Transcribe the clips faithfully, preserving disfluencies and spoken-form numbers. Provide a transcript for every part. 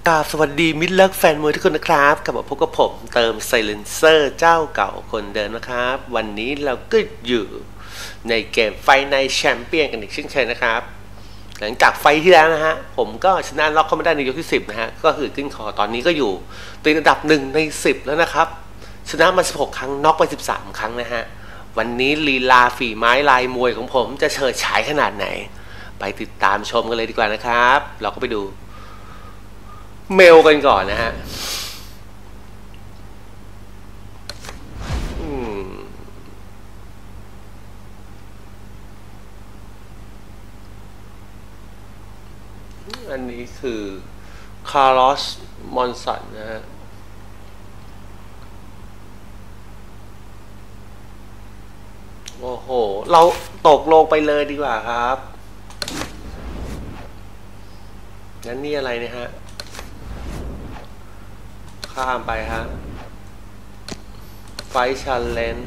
กราบสวัสดีมิตรเลิกแฟนมวยทุกคนนะครับกลับมาพบกับผมเติมไซเลนเซอร์เจ้าเก่าคนเดิมนะครับวันนี้เราก็อยู่ในเกมไฟในแชมเปี้ยนกันอีกเช่นเคยนะครับหลังจากไฟที่แล้วนะฮะผมก็ชนะล็อกเข้ามาได้ในยกที่สิบนะฮะก็คือขึ้นคอตอนนี้ก็อยู่ติดอันดับหนึ่งในสิบแล้วนะครับชนะมาสิบหกครั้งน็อกไปสิบสามครั้งนะฮะวันนี้ลีลาฝีไม้ลายมวยของผมจะเฉิดฉายขนาดไหนไปติดตามชมกันเลยดีกว่านะครับเราก็ไปดูเมลกันก่อนนะฮะอันนี้คือคาร์ลอสมอนสันนะฮะโอ้โหเราตกลงไปเลยดีกว่าครับงั้นนี่อะไรเนี่ยฮะข้ามไปฮะไฟชันเลน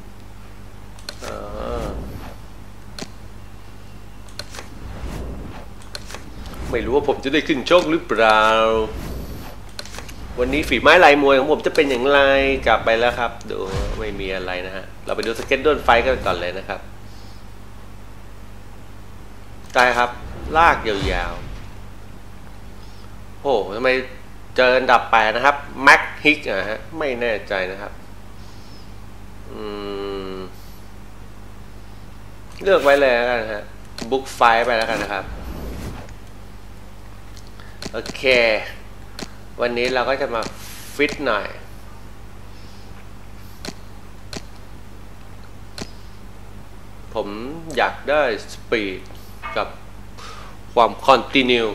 ไม่รู้ว่าผมจะได้ขึ้นชกหรือเปล่าวันนี้ฝีไม้ลายมวยของผมจะเป็นอย่างไรกลับไปแล้วครับดูไม่มีอะไรนะฮะเราไปดูสเก็ตด้นไฟกันก่อนเลยนะครับได้ครับลากยาวๆโอ้ทำไมเจออันดับแปดนะครับแม็กฮิกอะฮะไม่แน่ใจนะครับเลือกไว้เลยแล้วกันฮะบุ๊กไฟไปแล้วกันนะครับโอเควันนี้เราก็จะมาฟิตหน่อยผมอยากได้สปีดกับความคอนติเนีย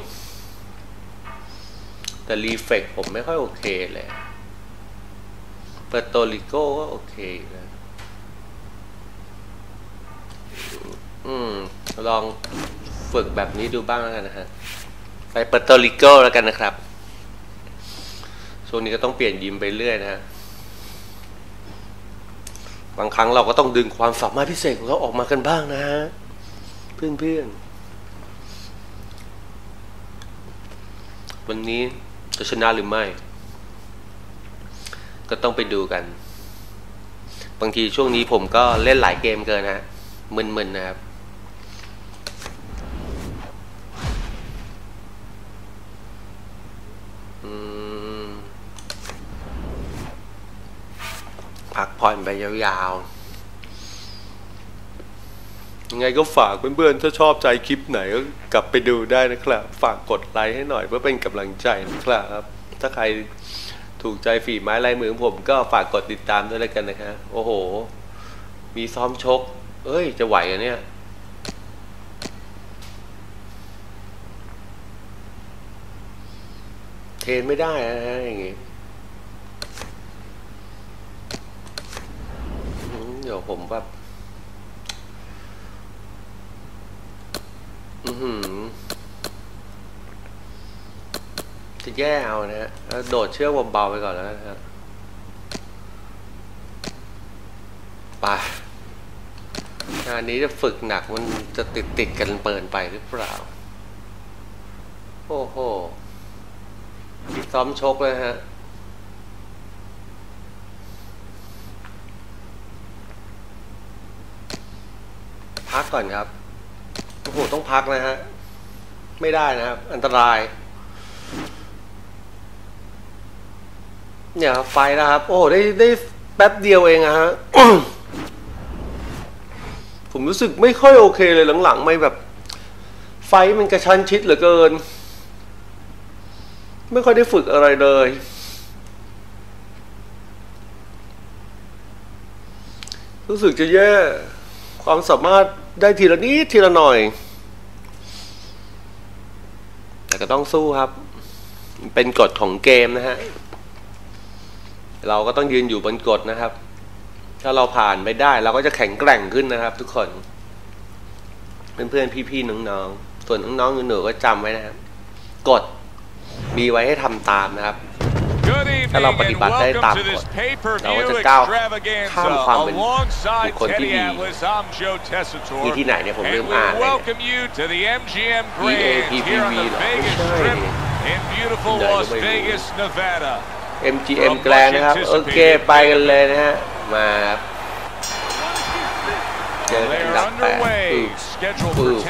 แต่รีเฟกผมไม่ค่อยโอเคเลยเปอร์โตริโกก็โอเคนะอืมลองฝึกแบบนี้ดูบ้างแล้วกันนะฮะไปเปอร์โตริโกแล้วกันนะครับช่วงนี้ก็ต้องเปลี่ยนยิมไปเรื่อยนะฮะบางครั้งเราก็ต้องดึงความสามารถพิเศษของเขาออกมากันบ้างนะฮะเพื่อนๆวันนี้จะชนะหรือไม่ก็ต้องไปดูกันบางทีช่วงนี้ผมก็เล่นหลายเกมเกินนะมึนๆนะครับพักผ่อนไปยาวๆยังไงก็ฝากเพื่อนๆถ้าชอบใจคลิปไหนก็กลับไปดูได้นะครับฝากกดไลค์ให้หน่อยเพื่อเป็นกำลังใจนะครับถ้าใครถูกใจฝีไม้ลายมือของผมก็ฝากกดติดตามด้วยแล้วกันนะครับโอ้โหมีซ้อมชกเอ้ยจะไหวอ่ะเนี่ยเทรนไม่ได้นะฮะอย่างงี้เดี๋ยวผมแบบอือหือจะแย่เอานะฮะแล้วโดดเชือกเบาๆไปก่อนแล้วนะครับไปงานนี้จะฝึกหนักมันจะติดติดกันเปินไปหรือเปล่าโอ้โหมีซ้อมชกเลยฮะพักก่อนครับโอ้โหต้องพักนะฮะไม่ได้นะครับอันตรายเนี่ยไฟนะครับโอ้ได้ได้แป๊บเดียวเองอะฮะ ผมรู้สึกไม่ค่อยโอเคเลยหลังๆไม่แบบไฟมันกระชั้นชิดเหลือเกินไม่ค่อยได้ฝึกอะไรเลยรู้สึกจะแย่ความสามารถได้ทีละนิดทีละหน่อยแต่ก็ต้องสู้ครับเป็นกฎของเกมนะฮะเราก็ต้องยืนอยู่บนกฎนะครับถ้าเราผ่านไปได้เราก็จะแข็งแกร่งขึ้นนะครับทุกคนเพื่อนๆพี่ๆน้องๆส่วนน้องๆหนูๆก็จำไว้นะครับกฎมีไว้ให้ทำตามนะครับถ้าเราปฏิบัติได้ตามกฎเราก็จะก้าวข้ามความเป็นบุคคลที่ดีมีที่ไหนเนี่ยผมลืมอ่านเลย อี เอ พี พี วี หรอไม่ใช่ in beautiful Las Vegas, Nevada เอ็ม จี เอ็ม แกลนนะครับโอเคไปกันเลยนะฮะมาเจอกันดับแปดปึ๊บ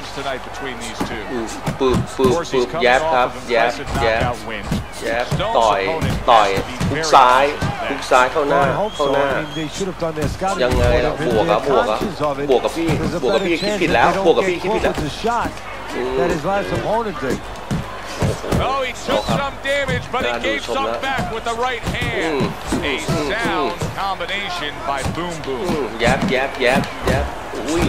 ปึ๊บปึ๊บปึ๊บปึ๊บแยบครับแยบแยบแยบต่อยต่อยทุกซ้ายทุกซ้ายเข้าหน้าเข้าหน้ายังไงล่ะบวกกับบวกกับบวกกับพี่บวกกับพี่คิดผิดแล้วบวกกับพี่คิดผิดแล้ว Oh, he took some damage, but he gave some back with the right hand. A sound combination by Boom Boom. ยับยับยับยับอุ้ย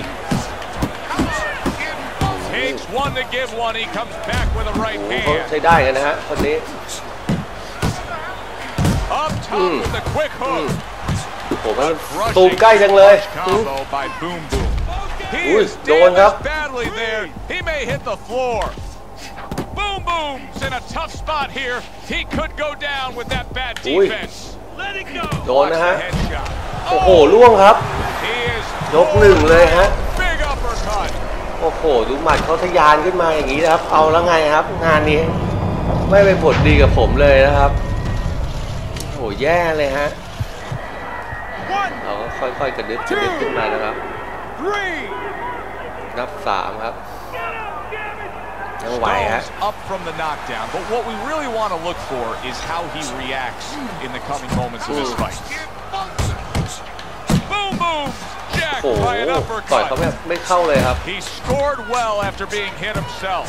Takes one to give one. He comes back with a right hand. ใช้ได้กันนะฮะคนนี้ Up top with the quick hook. โอ้มันตูมใกล้จังเลย Combo by Boom Boom. He is โดนครับ damaged badly there. He may hit the floor.Boom Boom's in a tough spot here. He could go down with that bad defense. Let it go. โดนนะฮะโอ้โหล่วงครับยกหนึ่งเลยฮะโอ้โหดูหมัดเขาทะยานขึ้นมาอย่างนี้นะครับเอาแล้วไงครับงานนี้ไม่เป็นผลดีกับผมเลยนะครับโอ้โหแย่เลยฮะเราก็ค่อยๆกระดึ๊บกระดึ๊บขึ้นมานะครับนับสามครับ Stones up from the knockdown, but what we really want to look for is how he reacts in the coming moments of this fight. Boom, boom, jacked by an uppercut. He scored well after being hit himself.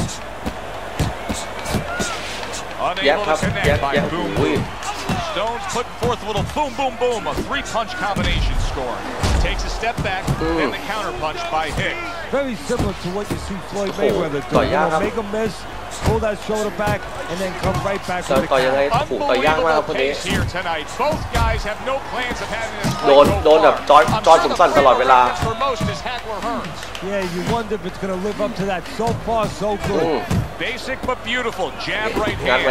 Unable to connect by Boom Boom. Stones putting forth a little boom, boom, boom, a three-punch combination score. Takes a step back, mm. and the counter punch by Hicks. Very similar to what you see Floyd Mayweather do. You know, make a miss, pull that shoulder back, and then come right back with the counter. Unbelievable pace here tonight. Both guys have no plans of having this fight go far. I'm sure for most is Hagler Hearns. Yeah, you wonder if it's going to live up to that. So far, so good. Mm. Basic but beautiful. Jab right hand.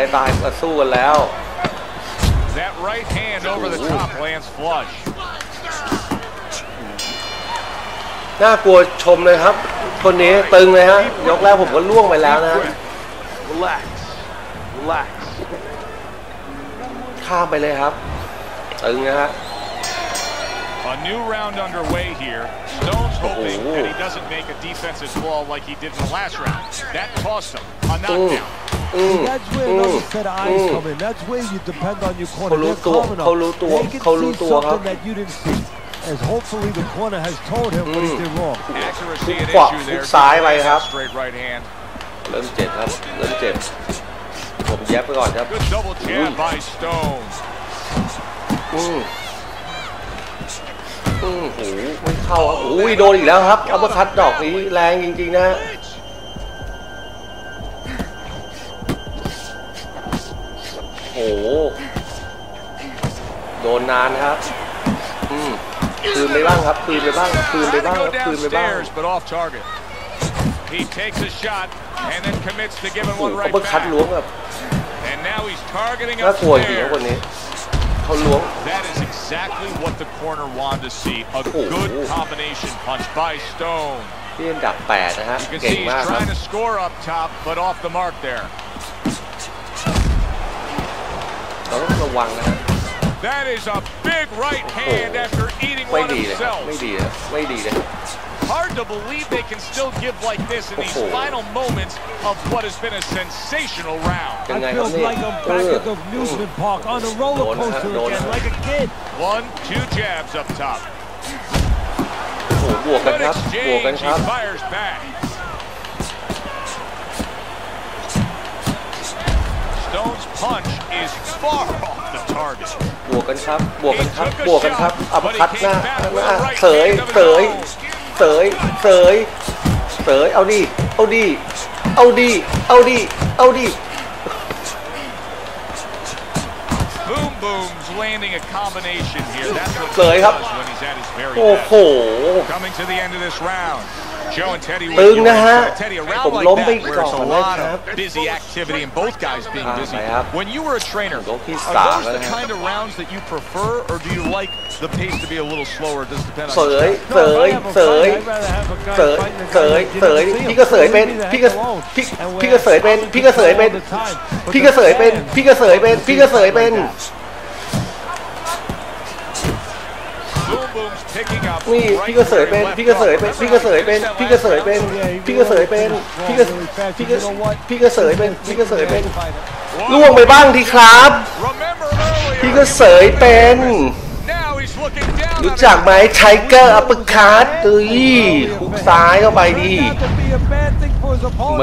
That right hand over the top lands flush. น่ากลัวชมเลยครับคนนี้ตึงเลยฮะยกแรกผมก็ล่วงไปแล้วนะ Relax Relax ข้ามไปเลยครับตึงนะฮะ A new round underway here. Stones hoping that he doesn't make a defensive flaw like he did in the last round. That cost him a knockdown. That's where another set of eyes come in. That's where you depend on your corner. They're calm enough. They can see something that you didn't see. As hopefully the corner has told him what he did wrong. Accuracy an issue there. Straight right hand. เริ่มเจ็บครับเริ่มเจ็บผมแยบไปก่อนครับ Good double jab by Stones. อืมอืมโอ้โหไม่เข้าครับโอ้ยโดนอีกแล้วครับอัปเปอร์คัตดอกนี้แรงจริงๆนะโอ้โหโดนนานครับอืมคืนไปบ้างครับคืนไปบ้างคืนไปบ้างคืนไปบ้าง He takes a shot and then commits to giving one right back. And now he's targeting upstairs. That is exactly what the corner wanted to see. A good combination punch by Stone. You can see he's trying to score up top, but off the mark there. That is a big right hand after eating one himself. Hard to believe they can still give like this in these final moments of what has been a sensational round. I feel like I'm back at the amusement park on a roller coaster again, like a kid. One, two jabs up top. Good exchange, he fires back. Stone's punch is far off the target. บวกกันครับบวกกันครับบวกกันครับอัปคัตหน้าหน้าเสยเสยเสยเสยเสยเอาดิเอาดิเอาดิเอาดิเอาดิ Boom Boom's landing a combination here. That's what เสยครับ when he's at his very โอ้โห best. Coming to the end of this round. ตึงนะฮะผมล้มไปก่อนนะครับ busy activity and both guys being busy. When you were a trainer, ยกที่ are สาม those the kind of rounds that you prefer, or do you like the pace to be a little slower? Does depend on เสยเสยเสยเสยเสยเสยพี่ก็เสยเป็นพี่ก็พี่พี่ก็เสยเป็นพี่ก็เสยเป็นพี่ก็เสยเป็นพี่ก็เสยเป็นพี่ก็เสยเป็นนี่พี่ก็เสยเป็นพี่ก็เสยเป็นพี่ก็เสยเป็นพี่ก็เสยเป็นพี่ก็เสยเป็นพี่ก็พี่ก็พี่ก็เสยเป็นพี่ก็เสยเป็นล่วงไปบ้างทีครับพี่ก็เสยเป็นรู้จักไหมไทเกอร์อัปเปอร์คัตตุ้ยหุกซ้ายเข้าไปดิแหม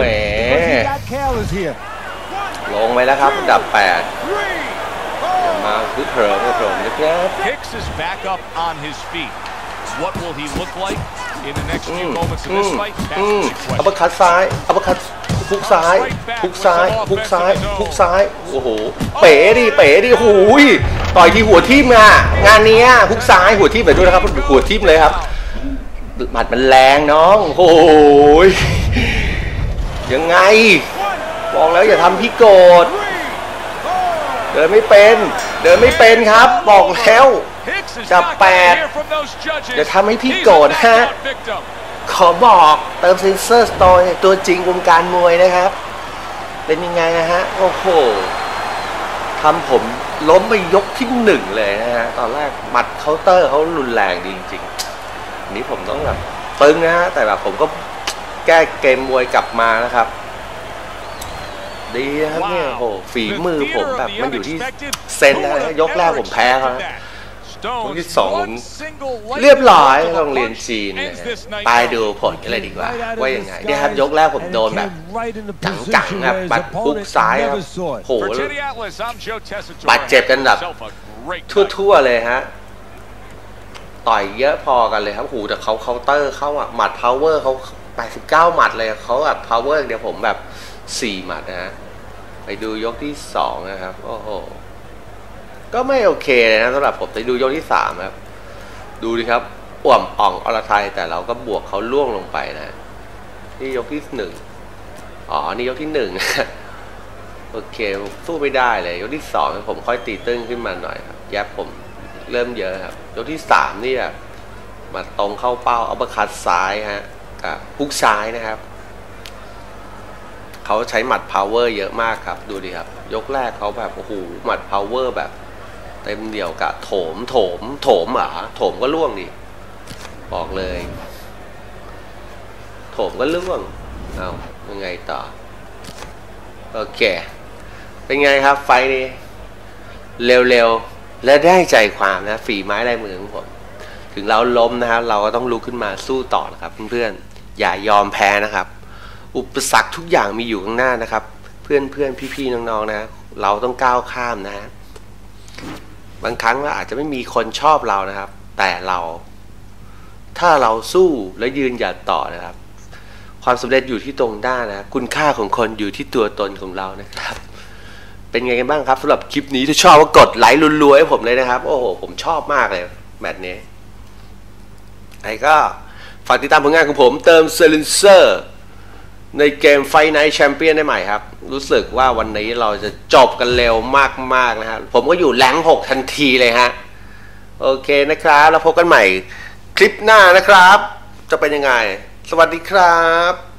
ลงไปแล้วครับอันดับแปดมาคือเถิมเถิมนะครับ Hicks is back up on his feet. What will he look like in the next few moments of this fight? อัปเปอร์คัตซ้ายอัปเปอร์คัตหุกซ้ายหุกซ้ายหุกซ้ายหุกซ้ายโอ้โหเป๋ดิเป๋ดิหูยต่อยที่หัวทิ่มอ่ะงานนี้หุกซ้ายหัวทิ่มไปด้วยนะครับหัวทิ่มเลยครับหมัดมันแรงน้องโอ้ยยังไงบอกแล้วอย่าทำพี่โกรธเดินไม่เป็นเดินไม่เป็นครับบอกแล้วจับแปดอย่าทำให้พี่โกรธฮะขอบอกเติมเซนเซอร์สโตร์ตัวจริงวงการมวยนะครับเป็นยังไงนะฮะโอ้โหทำผมล้มไปยกที่หนึ่งเลยนะฮะตอนแรกหมัดเคาน์เตอร์เขารุนแรงจริงๆนี้ผมต้องแบบตึงนะฮะแต่แบบผมก็แก้เกมมวยกลับมานะครับดีนะครับเนี่ยโอ้ฝีมือผมแบบมันอยู่ที่เซนนะยกแรกผมแพ้เขายกที่สองเรียบร้อยโรงเรียนจีนตายดูผลกันเลยดีกว่าว่ายังไงเนี่ยครับยกแรกผมโดนแบบจังๆครับบัดพุกซ้ายครับโหบาดเจ็บกันแบบทั่วๆเลยฮะต่อยเยอะพอกันเลยครับหูแต่เขาเคาน์เตอร์เขาอะหมัดพาวเวอร์เขาแปดสิบเก้าหมัดเลยเขาแบบพาวเวอร์เดี๋ยวผมแบบสี่หมัดนะฮะไปดูยกที่สองนะครับโอ้โหก็ไม่โอเคเลยนะสำหรับผมไปดูยกที่สามครับดูดิครับอ่วมอ่องอรไทยแต่เราก็บวกเขาล่วงลงไปนะนี่ยกที่หนึ่งอ๋อนี่ยกที่หนึ่งโอเคสู้ไม่ได้เลยยกที่สองผมค่อยตีตึ้งขึ้นมาหน่อยครับแยบผมเริ่มเยอะครับยกที่สามนี่แบบมาตรงเข้าเป้าอัปเปอร์คัตซ้ายฮะกับฮุกซ้ายนะครับเขาใช้หมัดพาวเวอร์เยอะมากครับดูดิครับยกแรกเขาแบบโอ้โหหมัดพาวเวอร์แบบเต็มเดี่ยวกับโถมโถมโถมอ่ะโถมก็ล่วงดิบอกเลยโถมก็ล่วงเอายังไงต่อโอเคเป็นไงครับไฟนี้เร็วๆและได้ใจความนะฝีไม้ลายมือของผมถึงเราล้มนะครับเราก็ต้องลุกขึ้นมาสู้ต่อนะครับเพื่อนๆอย่ายอมแพ้นะครับอุปสรรคทุกอย่างมีอยู่ข้างหน้านะครับเพื่อนเพื่อนพี่ๆน้องๆนะเราต้องก้าวข้ามนะบางครั้งเราอาจจะไม่มีคนชอบเรานะครับแต่เราถ้าเราสู้และยืนหยัดต่อนะครับความสำเร็จอยู่ที่ตรงหน้านะคุณค่าของคนอยู่ที่ตัวตนของเรานะครับเป็นไงกันบ้างครับสำหรับคลิปนี้ถ้าชอบก็กดไลค์รัวๆให้ผมเลยนะครับโอ้โหผมชอบมากเลยแบบนี้ไอ้ก็ฝากติดตามผลงานของผมเติมเซเลนเซอร์ในเกมไฟไนท์แชมเปี้ยนได้ใหม่ครับรู้สึกว่าวันนี้เราจะจบกันเร็วมากๆนะฮะผมก็อยู่แรงหกทันทีเลยฮะโอเคนะครับแล้วพบกันใหม่คลิปหน้านะครับจะเป็นยังไงสวัสดีครับ